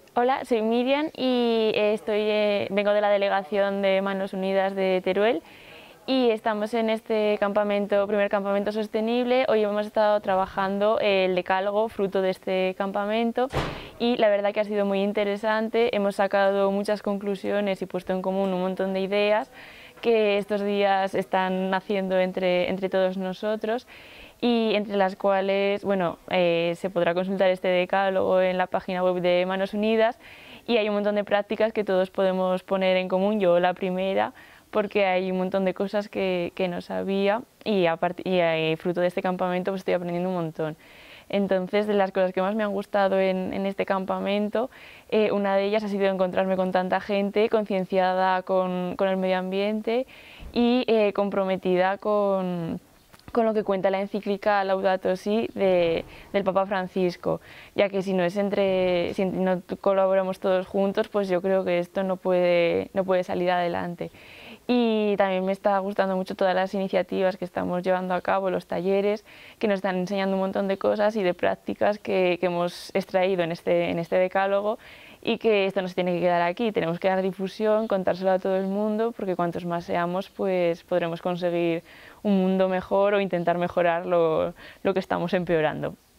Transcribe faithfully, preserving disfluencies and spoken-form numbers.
Hola, soy Miriam y eh, estoy, eh, vengo de la delegación de Manos Unidas de Teruel y estamos en este campamento, primer campamento sostenible. Hoy hemos estado trabajando el decálogo fruto de este campamento y la verdad que ha sido muy interesante. Hemos sacado muchas conclusiones y puesto en común un montón de ideas que estos días están naciendo entre, entre todos nosotros y entre las cuales bueno, eh, se podrá consultar este decálogo en la página web de Manos Unidas y hay un montón de prácticas que todos podemos poner en común, yo la primera, porque hay un montón de cosas que, que no sabía y, aparte, y eh, fruto de este campamento pues estoy aprendiendo un montón. Entonces, de las cosas que más me han gustado en, en este campamento, eh, una de ellas ha sido encontrarme con tanta gente concienciada con, con el medio ambiente y eh, comprometida con, con lo que cuenta la encíclica Laudato Si de, del Papa Francisco, ya que si no es entre, si no colaboramos todos juntos, pues yo creo que esto no puede, no puede salir adelante. Y también me está gustando mucho todas las iniciativas que estamos llevando a cabo, los talleres, que nos están enseñando un montón de cosas y de prácticas que, que hemos extraído en este, en este decálogo y que esto no se tiene que quedar aquí, tenemos que dar difusión, contárselo a todo el mundo, porque cuantos más seamos, pues podremos conseguir un mundo mejor o intentar mejorar lo, lo que estamos empeorando.